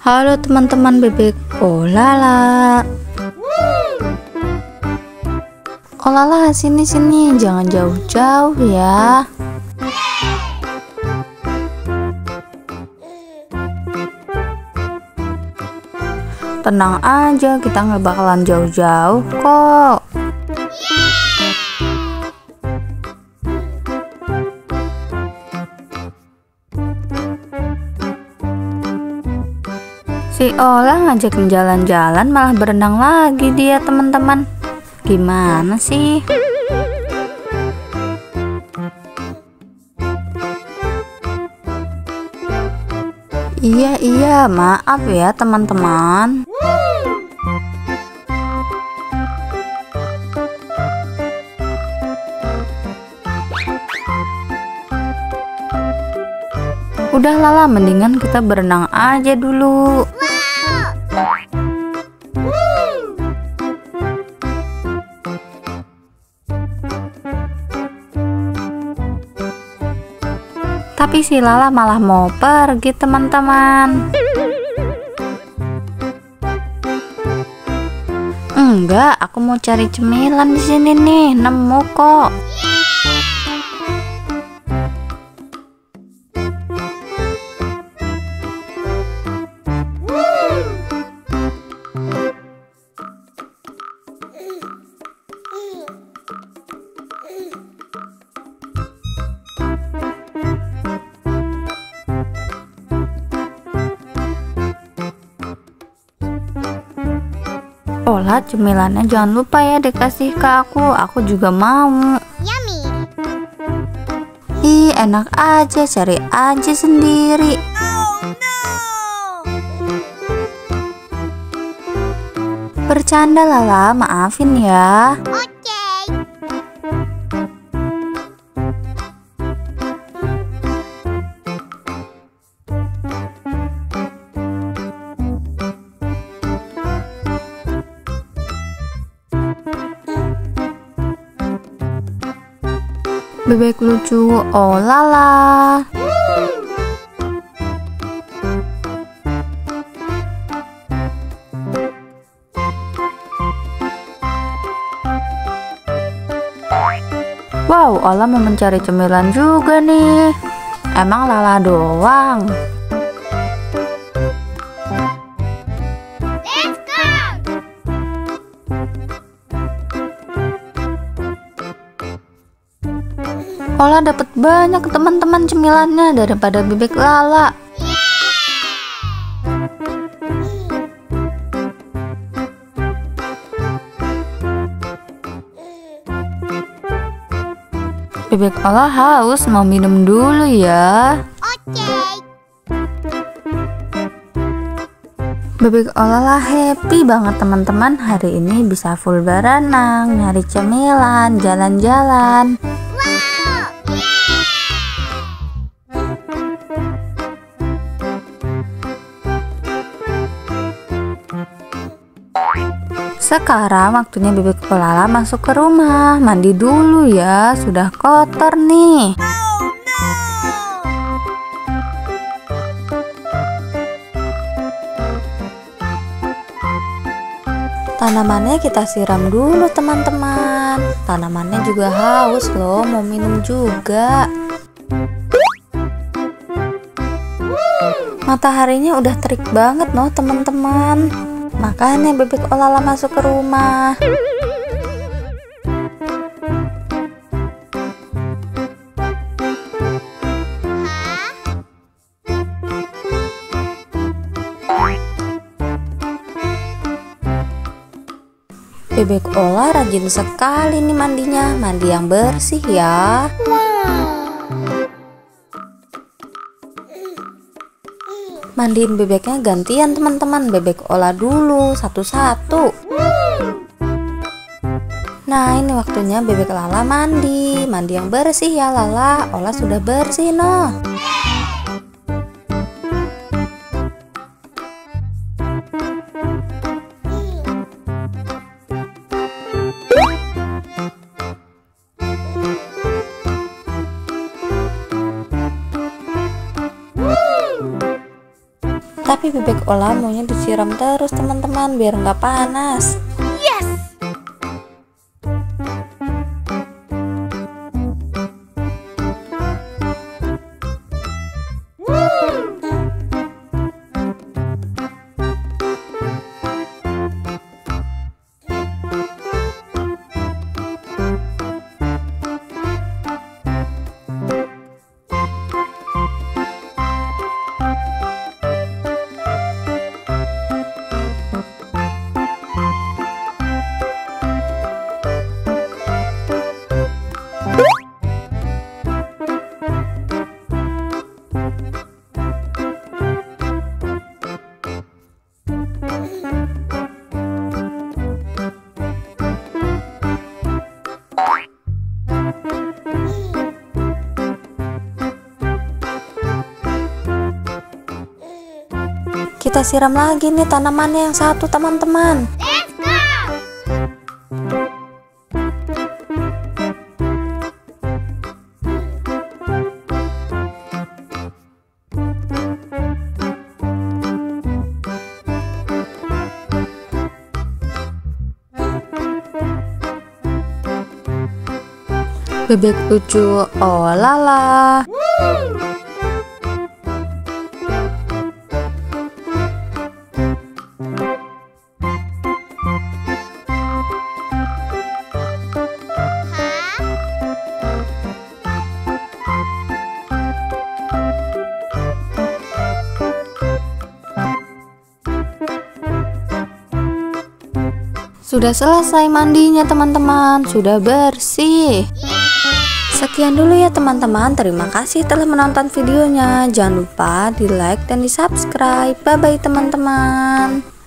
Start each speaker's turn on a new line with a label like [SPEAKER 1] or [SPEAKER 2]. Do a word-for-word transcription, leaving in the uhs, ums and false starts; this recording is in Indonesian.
[SPEAKER 1] Halo teman-teman bebek Olala. Olala sini sini, jangan jauh-jauh ya. Tenang aja, kita nggak bakalan jauh-jauh kok. Si Ola ngajakin jalan-jalan malah berenang lagi dia teman-teman. Gimana sih? Iya iya, maaf ya teman-teman. Udah Lala, mendingan kita berenang aja dulu. Tapi si Lala malah mau pergi teman-teman. Enggak, aku mau cari cemilan di sini nih, nemu kok. Olah, cemilannya jangan lupa ya dikasih ke aku, aku juga mau.
[SPEAKER 2] Yummy.
[SPEAKER 1] Ih, enak aja, cari aja sendiri.
[SPEAKER 2] Oh no.
[SPEAKER 1] Bercanda Lala, maafin ya.
[SPEAKER 2] Oke.
[SPEAKER 1] Bebek lucu, oh lala. Wow, Ola mau mencari cemilan juga nih. Emang Lala doang?
[SPEAKER 2] Let's go.
[SPEAKER 1] Ola dapat banyak teman-teman cemilannya daripada bebek Lala. Bebek Ola haus, mau minum dulu ya.
[SPEAKER 2] Oke.
[SPEAKER 1] Bebek Olala happy banget teman-teman, hari ini bisa full berenang, nyari cemilan, jalan-jalan. Sekarang waktunya bebek Olala masuk ke rumah, mandi dulu ya, sudah kotor nih.
[SPEAKER 2] Oh no.
[SPEAKER 1] Tanamannya kita siram dulu teman-teman. Tanamannya juga haus loh, mau minum juga. Mataharinya udah terik banget loh teman-teman. Makanya bebek Olala masuk ke rumah. Bebek Ola rajin sekali nih mandinya, mandi yang bersih ya. Mandiin bebeknya gantian teman-teman, bebek Ola dulu satu-satu. Nah ini waktunya bebek Lala mandi, mandi yang bersih ya Lala. Ola sudah bersih noh. Tapi Tapi bebek Ola maunya disiram terus teman-teman biar nggak panas.
[SPEAKER 2] Yes!
[SPEAKER 1] Kita siram lagi nih tanamannya yang satu teman-teman.
[SPEAKER 2] Let's go!
[SPEAKER 1] Bebek lucu, oh lala. Sudah selesai mandinya teman-teman, sudah bersih. Sekian dulu ya teman-teman, terima kasih telah menonton videonya. Jangan lupa di like dan di subscribe. Bye bye teman-teman.